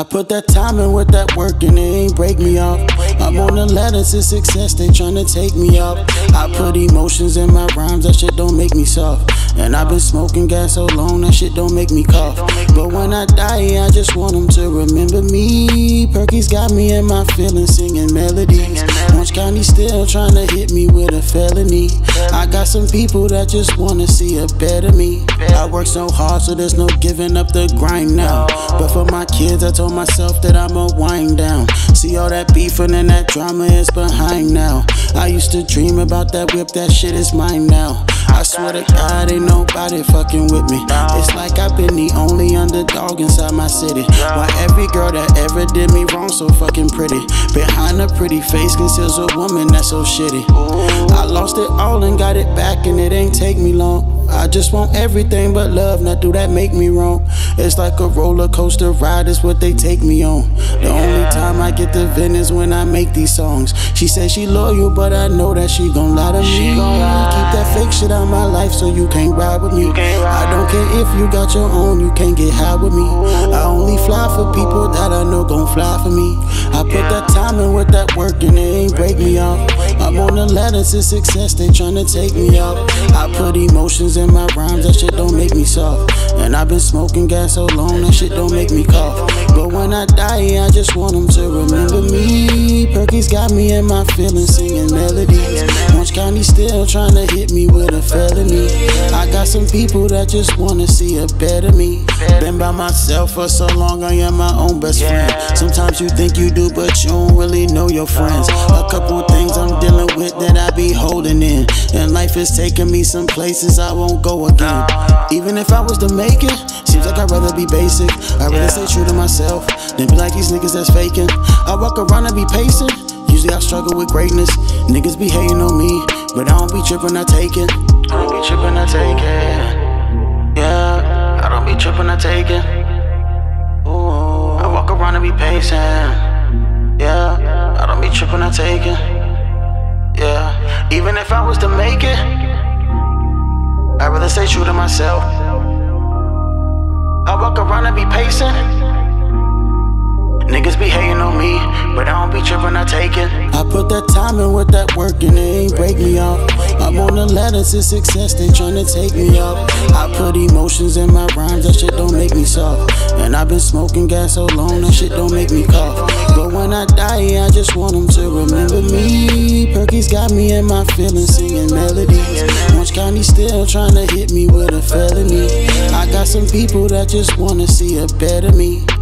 put that time in with that work and it ain't break me off. I'm on the ladder to success, they tryna take me off. I put emotions in my rhymes, that shit don't make me soft. And I've been smoking gas so long, that shit don't make me cough. But when I die, I just want them to remember me. Perky's got me in my feelings, singing melodies. Orange County still tryna hit me with a felony. I got some people that just wanna see a better me. I work so hard, so there's no giving up the grind now. But for my kids, I told myself that I'ma wind down. See all that beefing and that drama is behind now. I used to dream about that whip, that shit is mine now. I swear to God, ain't nobody fucking with me. It's like I've been the only underdog inside my city. Why every girl that ever did me wrong so fucking pretty. Behind a pretty face conceals a woman that's so shitty. I lost it all and got it back and it ain't take me long. I just want everything but love, now do that make me wrong? It's like a roller coaster ride, is what they take me on. The only time I get the vent is when I make these songs. She says she loyal, but I know that she gon' lie to me. Keep that fake shit out my life so you can't ride with me. I don't care if you got your own, you can't get high with me. I only fly for people that I know gon' fly for me. I put that time in with that work and it ain't break me off. I'm on the ladder to success, they tryna take me off. I put emotions in my rhymes, that shit don't make me soft. And I've been smoking gas so long, that shit don't make me cough. But when I die, I just want them to remember me. Perky's got me in my feelings, singing melodies. Orange County still tryna hit me with a felony. I got some people that just wanna see a better me. Been by myself for so long, I am my own best friend. Sometimes you think you do, but you don't really know your friends. A couple things I'm dealing with that I be holding in. And life is taking me some places I won't go again. Even if I was to make it, seems like I'd rather be basic. I'd rather stay true to myself than be like these niggas that's faking. I walk around and be pacing. Usually I struggle with greatness. Niggas be hating on me, but I don't be tripping, I take it. I don't be tripping, I take it. Yeah, I don't be tripping, I take it. Ooh, I walk around and be patient. Yeah, I don't be tripping, I take it. Yeah, even if I was to make it, I'd rather stay true to myself. I walk around and be patient. Niggas be hating on me, but I don't be tripping, I take it. I put that time in with that work and it ain't break me off. I'm on the ladder to success, they tryna take me off. I put emotions in my rhymes, that shit don't make me soft. And I've been smoking gas so long, that shit don't make me cough. But when I die, I just want them to remember me. Perky's got me in my feelings, singing melodies. Orange County still tryna hit me with a felony. I got some people that just wanna see a better me.